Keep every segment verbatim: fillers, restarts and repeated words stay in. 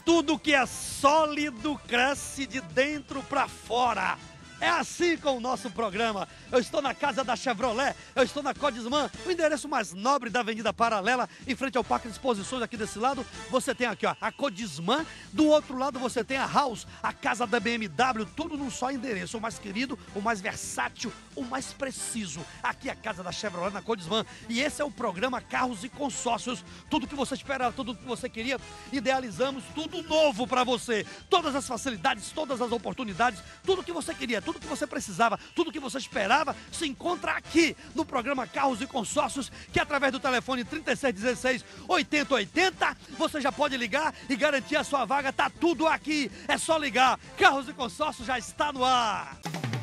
Tudo que é sólido cresce de dentro para fora. É assim com o nosso programa. Eu estou na casa da Chevrolet, eu estou na Codisman, o endereço mais nobre da Avenida Paralela, em frente ao Parque de Exposições. Aqui desse lado, você tem aqui ó, a Codisman, do outro lado você tem a House, a casa da B M W, tudo num só endereço. O mais querido, o mais versátil, o mais preciso. Aqui é a casa da Chevrolet na Codisman. E esse é o programa Carros e Consórcios. Tudo que você esperava, tudo que você queria, idealizamos tudo novo para você. Todas as facilidades, todas as oportunidades, tudo que você queria, tudo que você precisava, tudo que você esperava, se encontra aqui no programa Carros e Consórcios, que através do telefone trinta e seis dezesseis, oitenta oitenta, você já pode ligar e garantir a sua vaga. Tá tudo aqui, é só ligar. Carros e Consórcios já está no ar.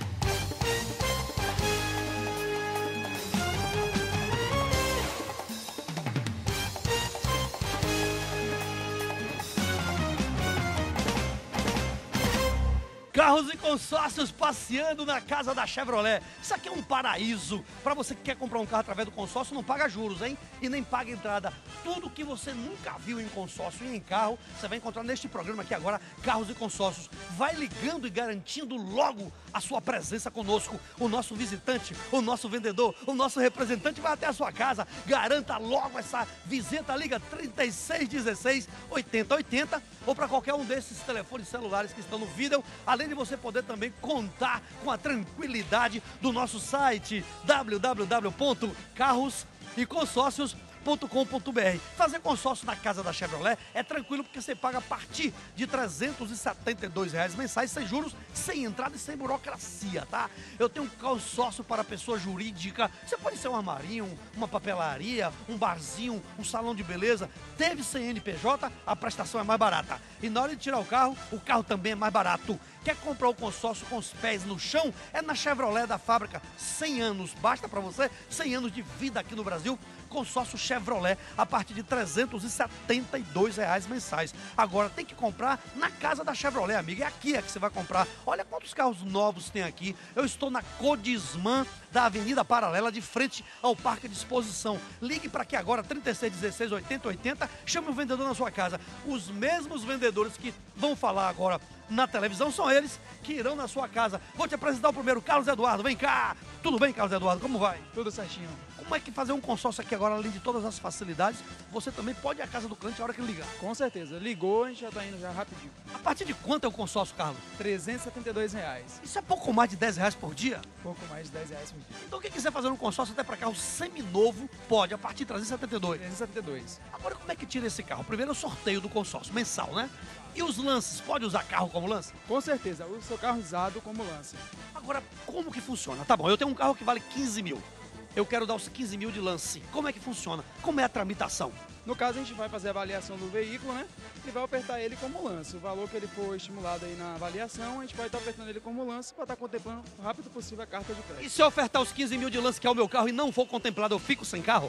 Carros e Consórcios passeando na casa da Chevrolet. Isso aqui é um paraíso. Para você que quer comprar um carro através do consórcio, não paga juros, hein? E nem paga entrada. Tudo que você nunca viu em consórcio e em carro, você vai encontrar neste programa aqui agora, Carros e Consórcios. Vai ligando e garantindo logo a sua presença conosco. O nosso visitante, o nosso vendedor, o nosso representante vai até a sua casa. Garanta logo essa visita. Liga trinta e seis dezesseis, oitenta oitenta ou para qualquer um desses telefones celulares que estão no vídeo. Além de você poder também contar com a tranquilidade do nosso site w w w ponto carros e consórcios ponto com ponto b r. Fazer consórcio na casa da Chevrolet é tranquilo porque você paga a partir de trezentos e setenta e dois reais mensais, sem juros, sem entrada e sem burocracia, tá? Eu tenho um consórcio para pessoa jurídica. Você pode ser um armarinho, uma papelaria, um barzinho, um salão de beleza. Teve C N P J, a prestação é mais barata. E na hora de tirar o carro, o carro também é mais barato. Quer comprar o consórcio com os pés no chão? É na Chevrolet da fábrica. cem anos, basta para você, cem anos de vida aqui no Brasil. Consórcio Chevrolet a partir de trezentos e setenta e dois reais mensais. Agora tem que comprar na casa da Chevrolet, amiga. É aqui é que você vai comprar. Olha quantos carros novos tem aqui. Eu estou na Codisman da Avenida Paralela, de frente ao Parque de Exposição. Ligue para aqui agora, trinta e seis dezesseis, oitenta oitenta. Chame o vendedor na sua casa. Os mesmos vendedores que vão falar agora na televisão são eles que irão na sua casa. Vou te apresentar o primeiro, Carlos Eduardo. Vem cá. Tudo bem, Carlos Eduardo? Como vai? Tudo certinho. Como é que fazer um consórcio aqui agora, além de todas as facilidades, você também pode ir à casa do cliente a hora que ele ligar? Com certeza. Ligou, a gente já tá indo já rapidinho. A partir de quanto é o consórcio, Carlos? trezentos e setenta e dois reais. Isso é pouco mais de dez reais por dia? Pouco mais de dez reais por dia. Então quem quiser fazer um consórcio até para carro seminovo, pode, a partir de trezentos e setenta e dois. trezentos e setenta e dois. Agora como é que tira esse carro? Primeiro é o sorteio do consórcio, mensal, né? E os lances, pode usar carro como lance? Com certeza, use seu carro usado como lance. Agora, como que funciona? Tá bom, eu tenho um carro que vale quinze mil. Eu quero dar os quinze mil de lance. Como é que funciona? Como é a tramitação? No caso, a gente vai fazer a avaliação do veículo, né? E vai ofertar ele como lance. O valor que ele for estimulado aí na avaliação, a gente vai estar ofertando ele como lance para estar contemplando o rápido possível a carta de crédito. E se eu ofertar os quinze mil de lance que é o meu carro e não for contemplado, eu fico sem carro?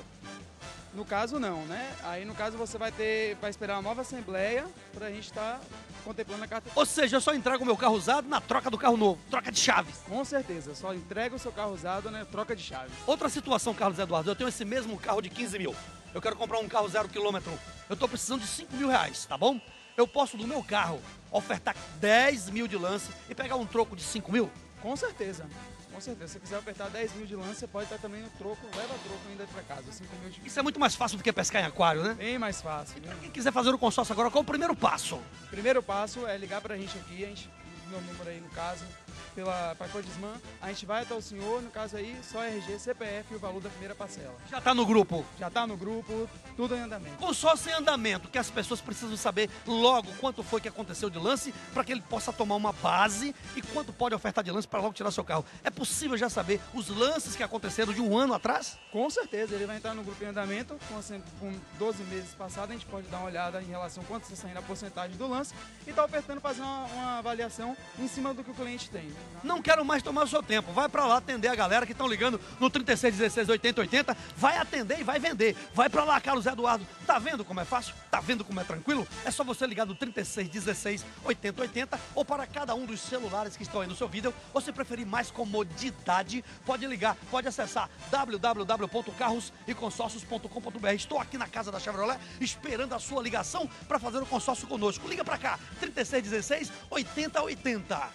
No caso, não, né? Aí, no caso, você vai ter, vai esperar uma nova assembleia para a gente estar contemplando a carta. Ou seja, eu só entrego o meu carro usado na troca do carro novo, troca de chaves. Com certeza, só entrega o seu carro usado, né? Troca de chaves. Outra situação, Carlos Eduardo, eu tenho esse mesmo carro de quinze mil. Eu quero comprar um carro zero quilômetro. Eu estou precisando de cinco mil reais, tá bom? Eu posso, do meu carro, ofertar dez mil de lance e pegar um troco de cinco mil? Com certeza. Com certeza, se você quiser apertar dez mil de lance, você pode estar também no troco, leva troco ainda para casa, cinco mil de... Isso é muito mais fácil do que pescar em aquário, né? Bem mais fácil. Né? Quem quiser fazer o consórcio agora, qual é o primeiro passo? O primeiro passo é ligar pra gente aqui, a gente, meu número aí no caso, pela pra Codisman, a gente vai até o senhor, no caso aí, só R G, C P F e o valor da primeira parcela. Já tá no grupo? Já tá no grupo, tudo em andamento. Consórcio em andamento, que as pessoas precisam saber logo quanto foi que aconteceu de lance, para que ele possa tomar uma base e quanto pode ofertar de lance para logo tirar seu carro. É possível já saber os lances que aconteceram de um ano atrás? Com certeza, ele vai entrar no grupo em andamento, com, com doze meses passados, a gente pode dar uma olhada em relação a quanto está saindo a porcentagem do lance e tá ofertando fazer uma, uma avaliação em cima do que o cliente tem. tem. Não quero mais tomar o seu tempo. Vai pra lá atender a galera que estão ligando no trinta e seis, dezesseis, oitenta, oitenta. Vai atender e vai vender. Vai pra lá, Carlos Eduardo. Tá vendo como é fácil? Tá vendo como é tranquilo? É só você ligar no trinta e seis, dezesseis, oitenta, oitenta ou para cada um dos celulares que estão aí no seu vídeo. Ou se preferir mais comodidade, pode ligar, pode acessar w w w ponto carros e consórcios ponto com ponto b r. Estou aqui na casa da Chevrolet esperando a sua ligação para fazer o consórcio conosco. Liga pra cá, trinta e seis, dezesseis, oitenta, oitenta.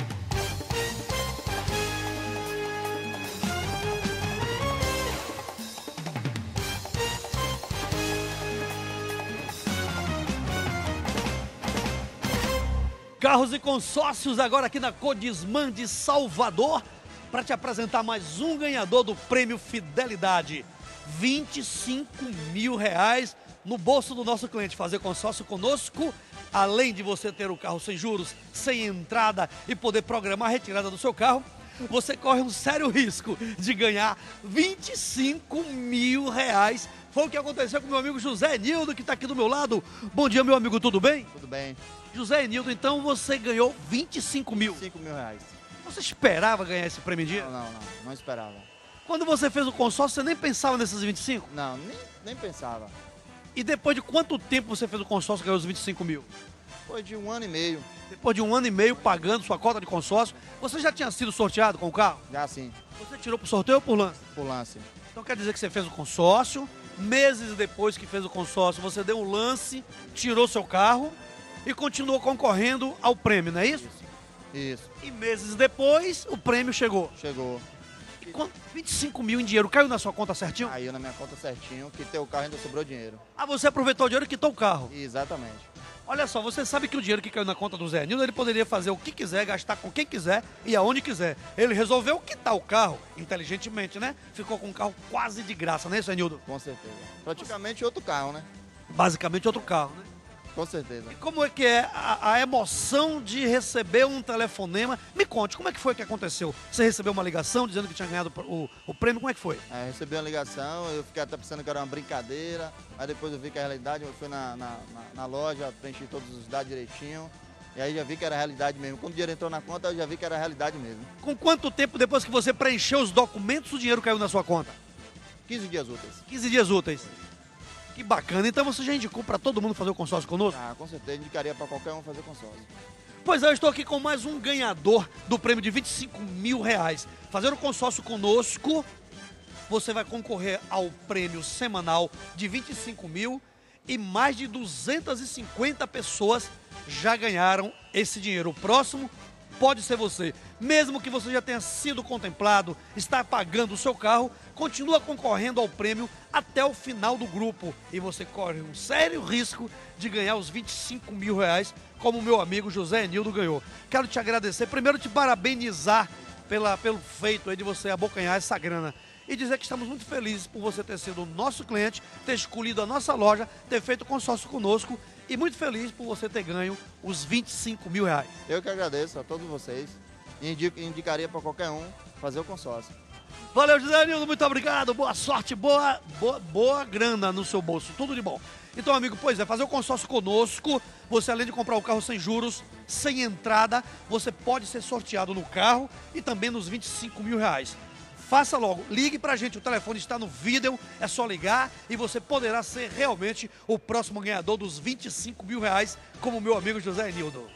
Carros e consórcios agora aqui na Codisman de Salvador para te apresentar mais um ganhador do Prêmio Fidelidade. vinte e cinco mil reais no bolso do nosso cliente. Fazer consórcio conosco, além de você ter o carro sem juros, sem entrada e poder programar a retirada do seu carro, você corre um sério risco de ganhar vinte e cinco mil reais. Foi o que aconteceu com meu amigo José Enildo, que está aqui do meu lado. Bom dia, meu amigo, tudo bem? Tudo bem. José Enildo, então você ganhou vinte e cinco mil. cinco mil reais. Você esperava ganhar esse prêmio em dia? Não, não, não, não esperava. Quando você fez o consórcio, você nem pensava nesses vinte e cinco? Não, nem, nem pensava. E depois de quanto tempo você fez o consórcio e ganhou os vinte e cinco mil? Foi de um ano e meio, Depois de um ano e meio pagando sua cota de consórcio, você já tinha sido sorteado com o carro? já assim, Você tirou por sorteio ou por lance? por lance. Então quer dizer que você fez o consórcio, meses depois que fez o consórcio, você deu um lance, tirou seu carro e continuou concorrendo ao prêmio, não é isso? Isso, E meses depois, o prêmio chegou. chegou. E quanto? vinte e cinco mil em dinheiro, caiu na sua conta certinho? Caiu na minha conta certinho, quitei o carro e ainda sobrou dinheiro. Ah, você aproveitou o dinheiro e quitou o carro. Exatamente. Olha só, você sabe que o dinheiro que caiu na conta do Zé Nildo, ele poderia fazer o que quiser, gastar com quem quiser e aonde quiser. Ele resolveu quitar o carro, inteligentemente, né? Ficou com o carro quase de graça, né, Zé Nildo? Com certeza. Praticamente outro carro, né? Basicamente outro carro, né? Com certeza. E como é que é a, a emoção de receber um telefonema? Me conte, como é que foi que aconteceu? Você recebeu uma ligação dizendo que tinha ganhado o, o prêmio, como é que foi? Aí recebi uma ligação, eu fiquei até pensando que era uma brincadeira, aí depois eu vi que era realidade, eu fui na, na, na, na loja, preenchi todos os dados direitinho, e aí já vi que era realidade mesmo. Quando o dinheiro entrou na conta, eu já vi que era realidade mesmo. Com quanto tempo depois que você preencheu os documentos, o dinheiro caiu na sua conta? quinze dias úteis. quinze dias úteis. Que bacana, então você já indicou para todo mundo fazer o consórcio conosco? Ah, com certeza, indicaria para qualquer um fazer consórcio. Pois é, eu estou aqui com mais um ganhador do prêmio de vinte e cinco mil reais. Fazer o consórcio conosco, você vai concorrer ao prêmio semanal de vinte e cinco mil e mais de duzentas e cinquenta pessoas já ganharam esse dinheiro. O próximo pode ser você. Mesmo que você já tenha sido contemplado, está pagando o seu carro, continua concorrendo ao prêmio até o final do grupo. E você corre um sério risco de ganhar os vinte e cinco mil reais, como o meu amigo José Enildo ganhou. Quero te agradecer, primeiro te parabenizar pela, pelo feito aí de você abocanhar essa grana. E dizer que estamos muito felizes por você ter sido nosso cliente, ter escolhido a nossa loja, ter feito consórcio conosco e muito feliz por você ter ganho os vinte e cinco mil reais. Eu que agradeço a todos vocês e indico, indicaria para qualquer um fazer o consórcio. Valeu, José Nildo, muito obrigado, boa sorte, boa, boa, boa grana no seu bolso, tudo de bom. Então, amigo, pois é, fazer o consórcio conosco, você além de comprar o carro sem juros, sem entrada, você pode ser sorteado no carro e também nos vinte e cinco mil reais. Faça logo, ligue pra gente, o telefone está no vídeo, é só ligar e você poderá ser realmente o próximo ganhador dos vinte e cinco mil reais, como o meu amigo José Enildo.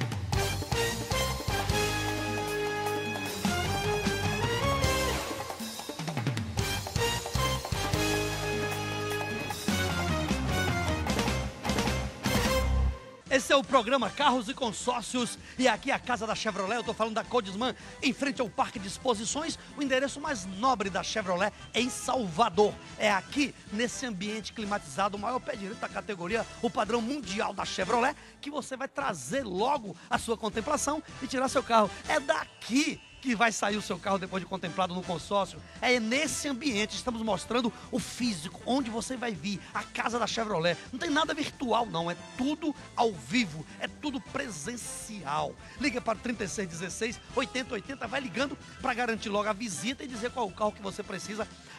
Esse é o programa Carros e Consórcios e aqui é a casa da Chevrolet, eu tô falando da Codisman, em frente ao Parque de Exposições, o endereço mais nobre da Chevrolet é em Salvador. É aqui, nesse ambiente climatizado, o maior pé direito da categoria, o padrão mundial da Chevrolet, que você vai trazer logo a sua contemplação e tirar seu carro. É daqui que vai sair o seu carro depois de contemplado no consórcio. É nesse ambiente, estamos mostrando o físico, onde você vai vir, a casa da Chevrolet. Não tem nada virtual não, é tudo ao vivo, é tudo presencial. Liga para trinta e seis, dezesseis, oitenta, oitenta, vai ligando para garantir logo a visita e dizer qual é o carro que você precisa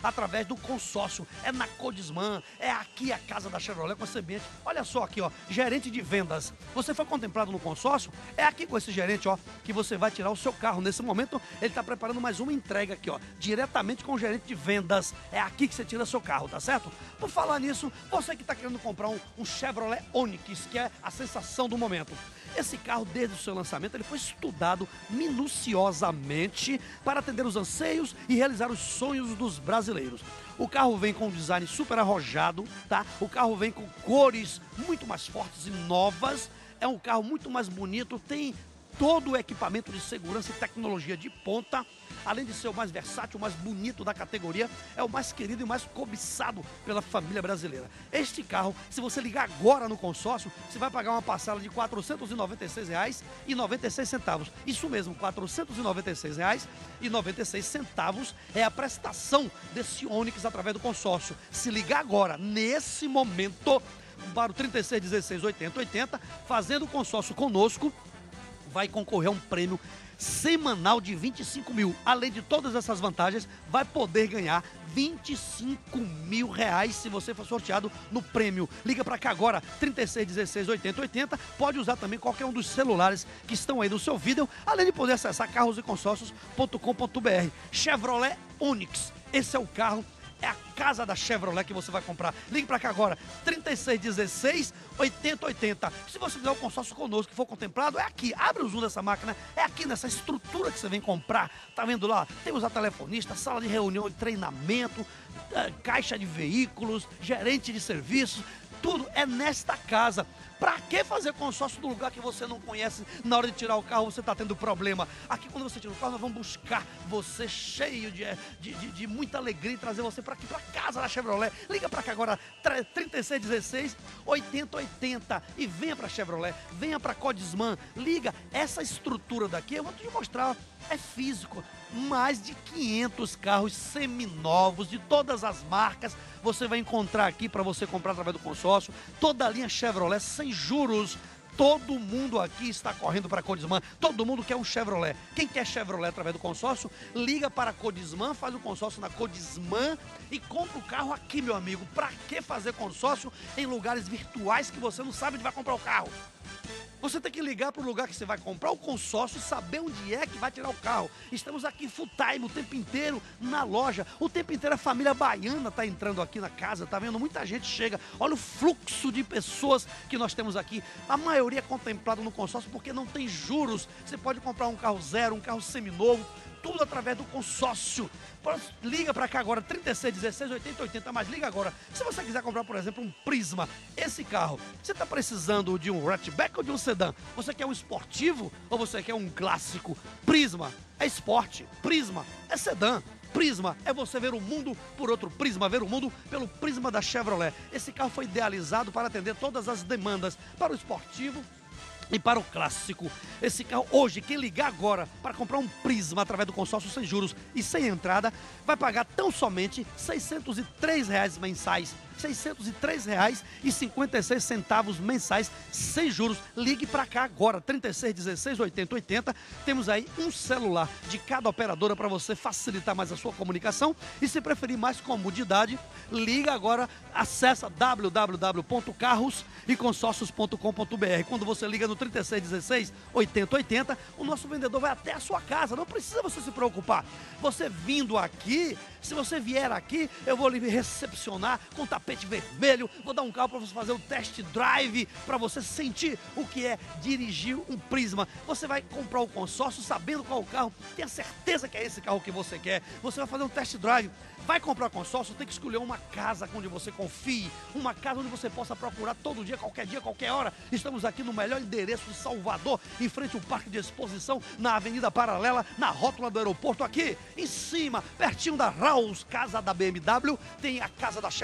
através do consórcio. É na Codisman, é aqui a casa da Chevrolet com esse ambiente. Olha só aqui, ó, gerente de vendas. Você foi contemplado no consórcio? É aqui com esse gerente, ó, que você vai tirar o seu carro. Nesse momento, ele está preparando mais uma entrega aqui, ó, diretamente com o gerente de vendas. É aqui que você tira seu carro, tá certo? Por falar nisso, você que está querendo comprar um, um Chevrolet Onix, que é a sensação do momento. Esse carro, desde o seu lançamento, ele foi estudado minuciosamente para atender os anseios e realizar os sonhos dos brasileiros. O carro vem com um design super arrojado, tá? O carro vem com cores muito mais fortes e novas. É um carro muito mais bonito, tem todo o equipamento de segurança e tecnologia de ponta. Além de ser o mais versátil, o mais bonito da categoria, é o mais querido e mais cobiçado pela família brasileira. Este carro, se você ligar agora no consórcio, você vai pagar uma parcela de quatrocentos e noventa e seis reais e noventa e seis centavos. Isso mesmo, quatrocentos e noventa e seis reais e noventa e seis centavos é a prestação desse Onix através do consórcio. Se ligar agora, nesse momento, para o trinta e seis, dezesseis, oitenta, oitenta, fazendo o consórcio conosco, vai concorrer a um prêmio semanal de vinte e cinco mil. Além de todas essas vantagens, vai poder ganhar vinte e cinco mil reais se você for sorteado no prêmio. Liga para cá agora, trinta e seis, dezesseis, oitenta, oitenta. Pode usar também qualquer um dos celulares que estão aí no seu vídeo, além de poder acessar carros e consórcios ponto com ponto br. Chevrolet Onix, esse é o carro. É a casa da Chevrolet que você vai comprar. Ligue para cá agora, trinta e seis, dezesseis, oitenta, oitenta. Se você fizer o consórcio conosco que for contemplado, é aqui. Abre o zoom dessa máquina, é aqui nessa estrutura que você vem comprar. Tá vendo lá? Temos a telefonista, sala de reunião e treinamento, caixa de veículos, gerente de serviços. Tudo é nesta casa. Pra que fazer consórcio do lugar que você não conhece? Na hora de tirar o carro você está tendo problema. Aqui quando você tira o carro nós vamos buscar você cheio de, de, de, de muita alegria e trazer você para aqui, para casa da Chevrolet. Liga para cá agora, trinta e seis, dezesseis, oitenta, oitenta e venha para Chevrolet, venha para Codisman. Liga, essa estrutura daqui eu vou te mostrar, é físico. Mais de quinhentos carros seminovos de todas as marcas você vai encontrar aqui para você comprar através do consórcio. Toda a linha Chevrolet sem juros. Todo mundo aqui está correndo para a Codisman. Todo mundo quer um Chevrolet. Quem quer Chevrolet através do consórcio, liga para a Codisman, faz o consórcio na Codisman e compra o carro aqui, meu amigo. Para que fazer consórcio em lugares virtuais que você não sabe onde vai comprar o carro? Você tem que ligar para o lugar que você vai comprar o consórcio e saber onde é que vai tirar o carro. Estamos aqui full time, o tempo inteiro na loja. O tempo inteiro a família baiana está entrando aqui na casa, tá vendo? Muita gente chega. Olha o fluxo de pessoas que nós temos aqui. A maioria é contemplada no consórcio porque não tem juros. Você pode comprar um carro zero, um carro seminovo, tudo através do consórcio. Liga para cá agora, trinta e seis, dezesseis, oitenta, oitenta, mas liga agora. Se você quiser comprar, por exemplo, um Prisma, esse carro, você está precisando de um hatchback ou de um sedã? Você quer um esportivo ou você quer um clássico? Prisma é esporte, Prisma é sedã. Prisma é você ver o mundo por outro prisma, ver o mundo pelo prisma da Chevrolet. Esse carro foi idealizado para atender todas as demandas, para o esportivo e para o clássico. Esse carro hoje, quem ligar agora para comprar um Prisma através do consórcio sem juros e sem entrada, vai pagar tão somente seiscentos e três reais mensais. seiscentos e três reais e cinquenta e seis centavos mensais sem juros. Ligue para cá agora, trinta e seis, dezesseis, oitenta, oitenta. Temos aí um celular de cada operadora para você facilitar mais a sua comunicação. E se preferir mais comodidade, liga agora, acessa w w w ponto carros e consórcios ponto com ponto br. Quando você liga no trinta e seis, dezesseis, oitenta, oitenta, o nosso vendedor vai até a sua casa. Não precisa você se preocupar. Você vindo aqui, se você vier aqui, eu vou lhe recepcionar com tapete vermelho, vou dar um carro para você fazer o test drive, para você sentir o que é dirigir um Prisma. Você vai comprar o consórcio sabendo qual o carro, tenha certeza que é esse carro que você quer. Você vai fazer um test drive, vai comprar consórcio, tem que escolher uma casa onde você confie, uma casa onde você possa procurar todo dia, qualquer dia, qualquer hora. Estamos aqui no melhor endereço de Salvador, em frente ao Parque de Exposição, na Avenida Paralela, na rótula do aeroporto aqui, em cima, pertinho da Raus, casa da B M W, tem a casa da Chevrolet.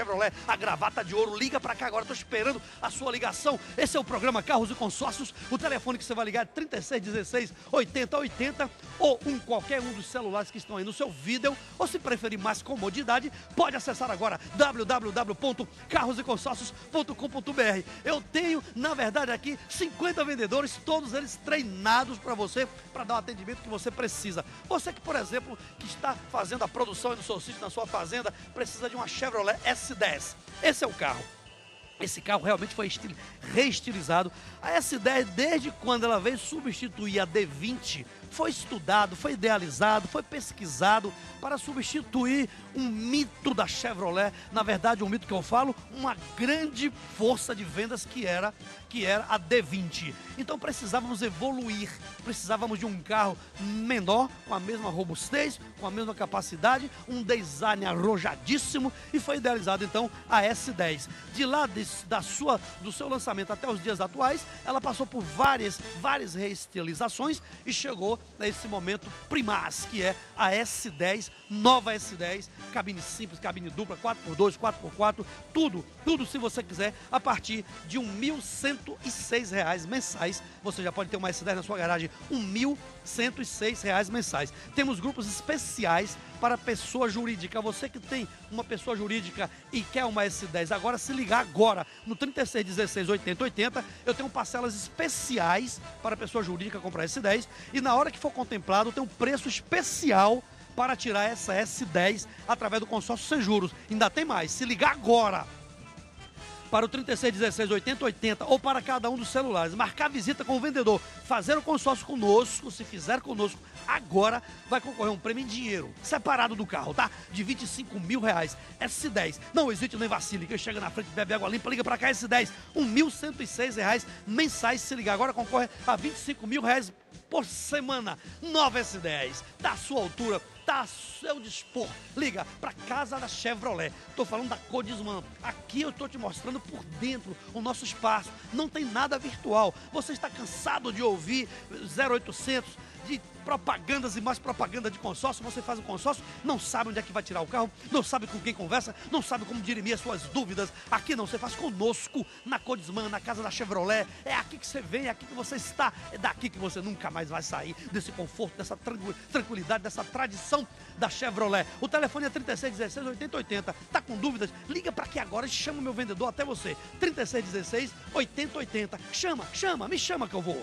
a gravata de ouro. Liga pra cá agora, tô esperando a sua ligação. Esse é o programa Carros e Consórcios. O telefone que você vai ligar é trinta e seis dezesseis oitenta oitenta ou um, qualquer um dos celulares que estão aí no seu vídeo, ou se preferir mais comodidade, pode acessar agora w w w ponto carros e consórcios ponto com ponto b r. Eu tenho, na verdade, aqui cinquenta vendedores, todos eles treinados para você, para dar o atendimento que você precisa. Você que, por exemplo, que está fazendo a produção aí no seu sítio, na sua fazenda, precisa de uma Chevrolet S dez. Esse é o carro. Esse carro realmente foi estil... reestilizado. A S dez, desde quando ela veio substituir a D vinte, foi estudado, foi idealizado, foi pesquisado para substituir um mito da Chevrolet. Na verdade, um mito que eu falo, uma grande força de vendas que era, que era a D vinte. Então precisávamos evoluir, precisávamos de um carro menor, com a mesma robustez, com a mesma capacidade, um design arrojadíssimo, e foi idealizado então a S dez. De lá de, da sua, do seu lançamento até os dias atuais, ela passou por várias, várias reestilizações e chegou nesse momento primaz, que é a S dez, nova S dez, cabine simples, cabine dupla, quatro por dois, quatro por quatro, tudo, tudo se você quiser, a partir de mil cento e seis reais mensais. Você já pode ter uma S dez na sua garagem, mil cento e seis reais mensais. Temos grupos especiais para pessoa jurídica. Você que tem uma pessoa jurídica e quer uma S dez agora, se ligar agora no trinta e seis dezesseis oitenta oitenta, eu tenho parcelas especiais para pessoa jurídica comprar S dez, e na hora que for contemplado tem um preço especial para tirar essa S dez através do consórcio sem juros. Ainda tem mais, se ligar agora para o trinta e seis dezesseis oitenta oitenta ou para cada um dos celulares, marcar visita com o vendedor, fazer o consórcio conosco, se fizer conosco agora, vai concorrer um prêmio em dinheiro, separado do carro, tá? De vinte e cinco mil reais, S dez. Não hesite nem vacile, que chega na frente, bebe água limpa, liga para cá, S dez, mil cento e seis reais mensais, se ligar agora, concorre a vinte e cinco mil reais por semana. Nova S dez, da sua altura, tá a seu dispor. Liga para Casa da Chevrolet. Tô falando da Codisman. Aqui eu tô te mostrando por dentro o nosso espaço. Não tem nada virtual. Você está cansado de ouvir zero oitocentos, de propagandas e mais propaganda de consórcio? Você faz um consórcio, não sabe onde é que vai tirar o carro, não sabe com quem conversa, não sabe como dirimir as suas dúvidas. Aqui não, você faz conosco, na Codisman, na Casa da Chevrolet. É aqui que você vem, é aqui que você está, é daqui que você nunca mais vai sair desse conforto, dessa tranquilidade, dessa tradição da Chevrolet. O telefone é trinta e seis dezesseis oitenta oitenta. Tá com dúvidas? Liga para aqui agora e chama o meu vendedor até você. trinta e seis dezesseis oitenta oitenta. Chama, chama, me chama que eu vou.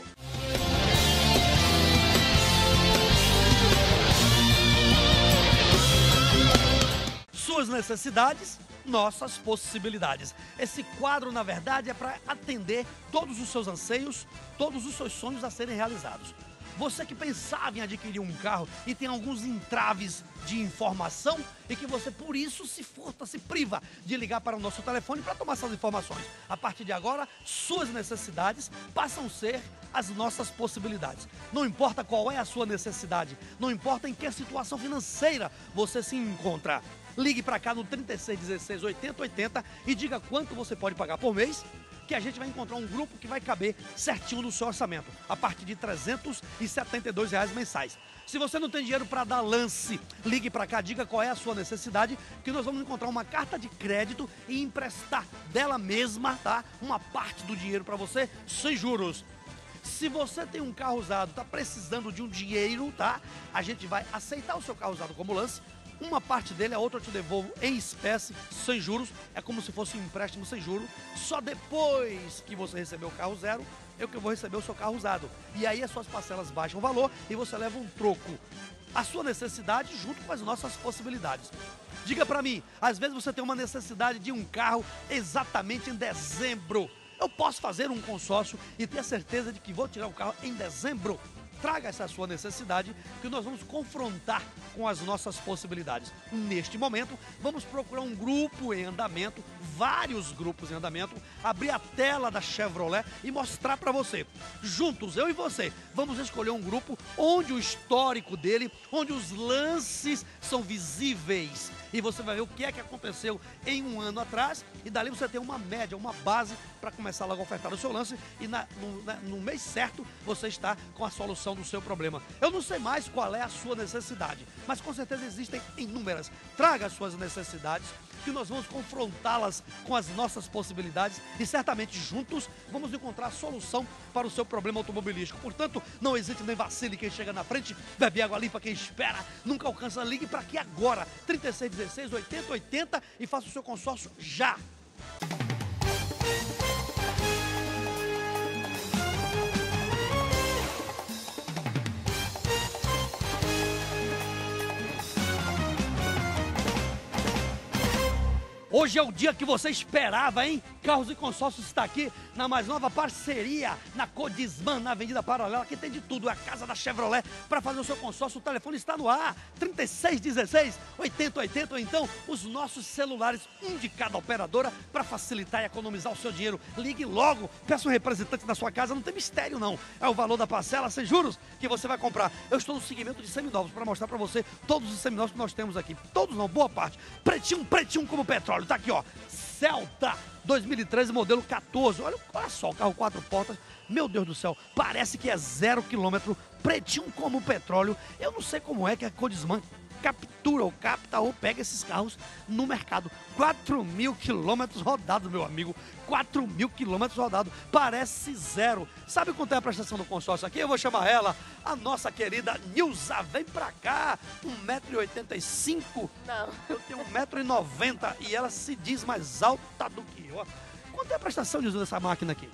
Suas necessidades, nossas possibilidades. Esse quadro, na verdade, é para atender todos os seus anseios, todos os seus sonhos a serem realizados. Você que pensava em adquirir um carro e tem alguns entraves de informação e que você, por isso, se furta, se priva de ligar para o nosso telefone para tomar essas informações. A partir de agora, suas necessidades passam a ser as nossas possibilidades. Não importa qual é a sua necessidade, não importa em que situação financeira você se encontra. Ligue para cá no trinta e seis dezesseis oitenta oitenta e diga quanto você pode pagar por mês, que a gente vai encontrar um grupo que vai caber certinho no seu orçamento, a partir de trezentos e setenta e dois reais mensais. Se você não tem dinheiro para dar lance, ligue para cá, diga qual é a sua necessidade, que nós vamos encontrar uma carta de crédito e emprestar dela mesma, tá? Uma parte do dinheiro para você, sem juros. Se você tem um carro usado, está precisando de um dinheiro, tá? A gente vai aceitar o seu carro usado como lance. Uma parte dele, a outra eu te devolvo em espécie, sem juros. É como se fosse um empréstimo sem juros. Só depois que você receber o carro zero, eu que vou receber o seu carro usado. E aí as suas parcelas baixam o valor e você leva um troco. A sua necessidade junto com as nossas possibilidades. Diga pra mim, às vezes você tem uma necessidade de um carro exatamente em dezembro. Eu posso fazer um consórcio e ter a certeza de que vou tirar o carro em dezembro. Traga essa sua necessidade que nós vamos confrontar com as nossas possibilidades. Neste momento, vamos procurar um grupo em andamento, vários grupos em andamento, abrir a tela da Chevrolet e mostrar para você. Juntos, eu e você, vamos escolher um grupo onde o histórico dele, onde os lances são visíveis. E você vai ver o que é que aconteceu em um ano atrás e dali você tem uma média, uma base para começar logo a ofertar o seu lance e na, no, na, no mês certo você está com a solução do seu problema. Eu não sei mais qual é a sua necessidade, mas com certeza existem inúmeras. Traga as suas necessidades, que nós vamos confrontá-las com as nossas possibilidades e certamente juntos vamos encontrar a solução para o seu problema automobilístico. Portanto, não hesite nem vacile quem chega na frente, bebe água limpa quem espera, nunca alcança, ligue para aqui agora, trinta e seis dezesseis, oitenta oitenta e faça o seu consórcio já. Hoje é o dia que você esperava, hein? Carros e Consórcios está aqui na mais nova parceria na Codisman, na Avenida Paralela, que tem de tudo, é a casa da Chevrolet. Para fazer o seu consórcio, o telefone está no ar, trinta e seis dezesseis, oitenta oitenta, ou então os nossos celulares, um de cada operadora, para facilitar e economizar o seu dinheiro. Ligue logo, peça um representante da sua casa, não tem mistério não. É o valor da parcela, sem juros, que você vai comprar. Eu estou no segmento de seminovos para mostrar para você todos os seminovos que nós temos aqui. Todos não, boa parte. Pretinho, pretinho como petróleo. Tá aqui, ó, Celta dois mil e treze, modelo quatorze. Olha, olha só, o carro quatro portas. Meu Deus do céu, parece que é zero quilômetro, pretinho como petróleo. Eu não sei como é que a Codisman captura ou capta ou pega esses carros no mercado. quatro mil quilômetros rodados, meu amigo. quatro mil quilômetros rodados. Parece zero. Sabe quanto é a prestação do consórcio aqui? Eu vou chamar ela, a nossa querida Nilza. Vem pra cá. um metro e oitenta e cinco. Não. Eu tenho um metro e noventa e ela se diz mais alta do que eu. Quanto é a prestação, Nilza, dessa máquina aqui?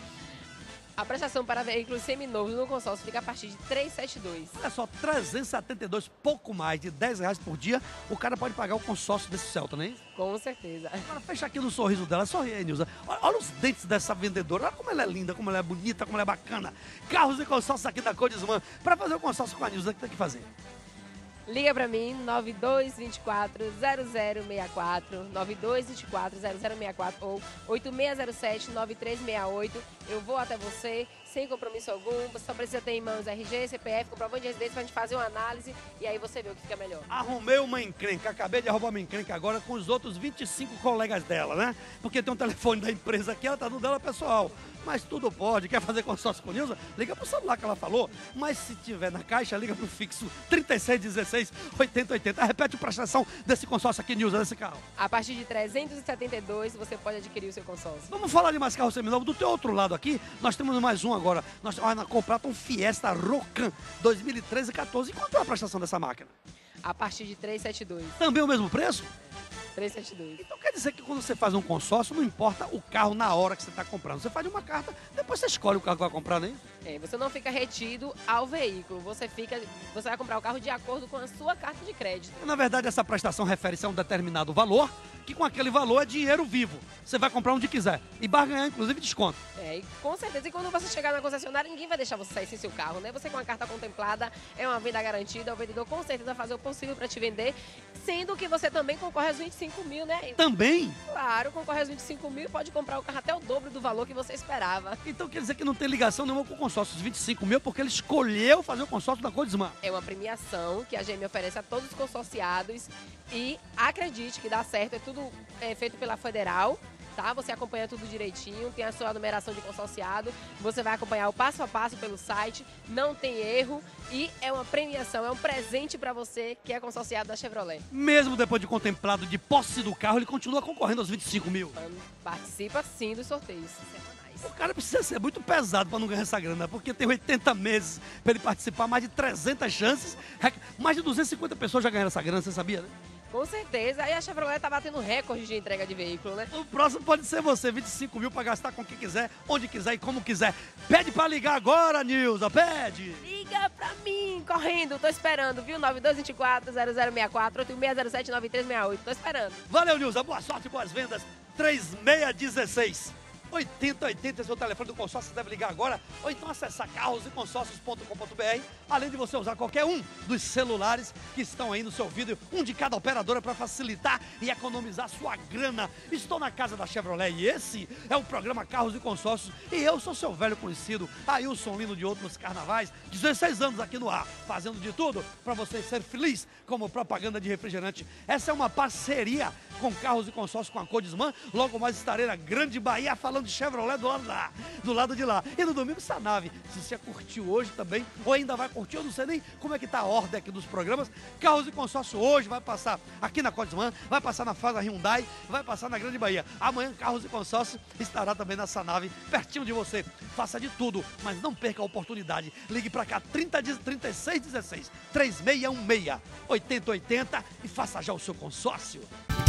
A prestação para veículos seminovos no consórcio fica a partir de trezentos e setenta e dois. Olha só, trezentos e setenta e dois, pouco mais de dez reais por dia, o cara pode pagar o consórcio desse Celta, não é isso? Com certeza. Agora fecha aqui no sorriso dela, sorri aí, Nilza. Olha, olha os dentes dessa vendedora, olha como ela é linda, como ela é bonita, como ela é bacana. Carros e consórcios aqui da Codisman. Para fazer o consórcio com a Nilza, o que tem que fazer? Liga para mim, nove dois dois quatro, zero zero seis quatro, nove dois dois quatro, zero zero seis quatro ou oito seis zero sete, nove três seis oito. Eu vou até você, sem compromisso algum. Você só precisa ter em mãos R G, C P F, comprovante de residência pra gente fazer uma análise e aí você vê o que fica melhor. Arrumei uma encrenca, acabei de arrumar uma encrenca agora com os outros vinte e cinco colegas dela, né? Porque tem um telefone da empresa aqui, ela tá no dela pessoal. Mas tudo pode, quer fazer consórcio com Nilza? Liga pro celular que ela falou. Mas se tiver na caixa, liga pro fixo trinta e seis dezesseis, oitenta oitenta. Repete a prestação desse consórcio aqui, Nilza, desse carro. A partir de trezentos e setenta e dois você pode adquirir o seu consórcio. Vamos falar de mais carro seminovo. Do teu outro lado aqui, nós temos mais um agora. Nós olha, na Comprata um Fiesta Rocan dois mil e treze, quatorze. E quanto é a prestação dessa máquina? A partir de trezentos e setenta e dois. Também o mesmo preço? trezentos e setenta e dois. Então quer dizer que quando você faz um consórcio, não importa o carro na hora que você está comprando. Você faz uma carta, depois você escolhe o carro que vai comprar, né? É, você não fica retido ao veículo. Você fica, você vai comprar o carro de acordo com a sua carta de crédito. Na verdade, essa prestação refere-se a um determinado valor, que com aquele valor é dinheiro vivo. Você vai comprar onde quiser e barganhar, inclusive, desconto. É, e com certeza. E quando você chegar na concessionária, ninguém vai deixar você sair sem seu carro, né? Você com a carta contemplada, é uma venda garantida, o vendedor com certeza vai fazer o possível para te vender, sendo que você também concorre aos vinte e cinco mil, né? Também? Claro, concorre aos vinte e cinco mil e pode comprar o carro até o dobro do valor que você esperava. Então quer dizer que não tem ligação nenhuma com o consórcio dos vinte e cinco mil, porque ele escolheu fazer o consórcio da Codisman. É uma premiação que a G M oferece a todos os consorciados e acredite que dá certo, é tudo é, feito pela Federal, tá? Você acompanha tudo direitinho, tem a sua numeração de consorciado, você vai acompanhar o passo a passo pelo site, não tem erro e é uma premiação, é um presente para você que é consorciado da Chevrolet. Mesmo depois de contemplado de posse do carro, ele continua concorrendo aos vinte e cinco mil. Participa sim dos sorteios semanais. O cara precisa ser muito pesado para não ganhar essa grana, porque tem oitenta meses para ele participar, mais de trezentas chances, mais de duzentas e cinquenta pessoas já ganharam essa grana, você sabia, né? Com certeza, aí a Chevrolet tá batendo recorde de entrega de veículo, né? O próximo pode ser você, vinte e cinco mil para gastar com quem quiser, onde quiser e como quiser. Pede para ligar agora, Nilza, pede! Liga pra mim, correndo, tô esperando, viu? nove dois dois quatro, zero zero seis quatro, oito seis zero sete, nove três seis oito, tô esperando. Valeu, Nilza, boa sorte, boas vendas, três seis um seis. oitenta oitenta, esse é o telefone do consórcio, você deve ligar agora, ou então acessar carros e consórcios ponto com ponto br, além de você usar qualquer um dos celulares que estão aí no seu vídeo, um de cada operadora para facilitar e economizar sua grana. Estou na casa da Chevrolet e esse é o programa Carros e Consórcios e eu sou seu velho conhecido, Ailson Lino de Outros Carnavais, dezesseis anos aqui no ar, fazendo de tudo para você ser feliz como propaganda de refrigerante. Essa é uma parceria com Carros e Consórcios com a Codisman, logo mais estarei na Grande Bahia falando falando de Chevrolet do lado de lá, do lado de lá. E no domingo, essa nave, se você curtiu hoje também, ou ainda vai curtir, eu não sei nem como é que tá a ordem aqui dos programas. Carros e Consórcio hoje vai passar aqui na Codisman, vai passar na Fasa Hyundai, vai passar na Grande Bahia. Amanhã, Carros e Consórcio estará também nessa nave, pertinho de você. Faça de tudo, mas não perca a oportunidade. Ligue para cá, trinta, trinta e seis dezesseis, três seis um seis, oitenta oitenta e faça já o seu consórcio.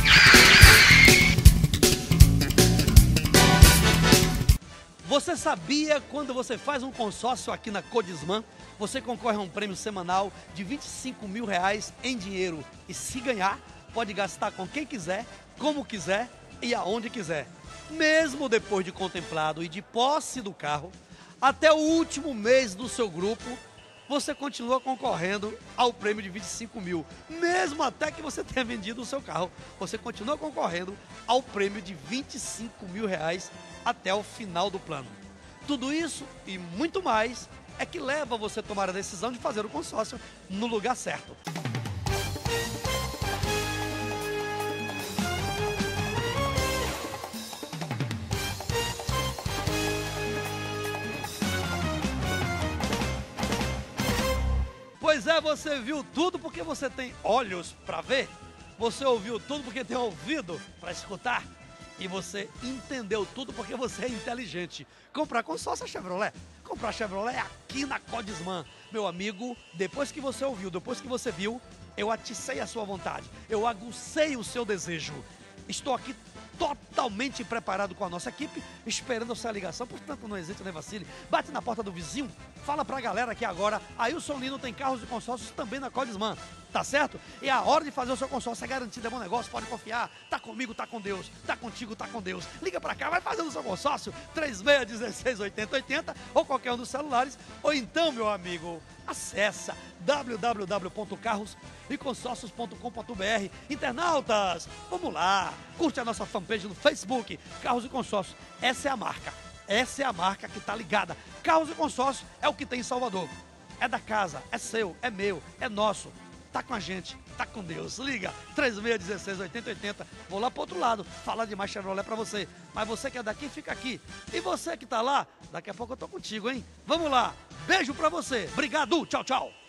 Você sabia, quando você faz um consórcio aqui na Codisman, você concorre a um prêmio semanal de vinte e cinco mil reais em dinheiro. E se ganhar, pode gastar com quem quiser, como quiser e aonde quiser. Mesmo depois de contemplado e de posse do carro, até o último mês do seu grupo, você continua concorrendo ao prêmio de vinte e cinco mil. Mesmo até que você tenha vendido o seu carro, você continua concorrendo ao prêmio de vinte e cinco mil reais até o final do plano. Tudo isso e muito mais é que leva você a tomar a decisão de fazer o consórcio no lugar certo. Pois é, você viu tudo porque você tem olhos para ver, você ouviu tudo porque tem ouvido para escutar e você entendeu tudo porque você é inteligente. Comprar consórcio Chevrolet, comprar Chevrolet aqui na Codisman. Meu amigo, depois que você ouviu, depois que você viu, eu aticei a sua vontade, eu agucei o seu desejo. Estou aqui totalmente preparado com a nossa equipe, esperando a sua ligação, portanto não hesite, nem vacile. Bate na porta do vizinho, fala pra galera aqui agora, Ailson Lino tem carros e consórcios também na Codisman, tá certo? É a hora de fazer o seu consórcio, é garantido, é bom negócio, pode confiar, tá comigo, tá com Deus, tá contigo, tá com Deus. Liga pra cá, vai fazendo o seu consórcio, três seis um seis, oitenta oitenta, ou qualquer um dos celulares, ou então, meu amigo, acessa w w w ponto carros e consórcios ponto com ponto b r. Internautas, vamos lá, curte a nossa fanpage no Facebook, Carros e Consórcios, essa é a marca, essa é a marca que tá ligada. Carros e Consórcios é o que tem em Salvador, é da casa, é seu, é meu, é nosso, tá com a gente, tá com Deus. Liga, três seis um seis, oitenta oitenta, vou lá pro outro lado, falar de mais Chevrolet pra você, mas você que é daqui, fica aqui, e você que tá lá, daqui a pouco eu tô contigo, hein? Vamos lá, beijo pra você, obrigado, tchau, tchau.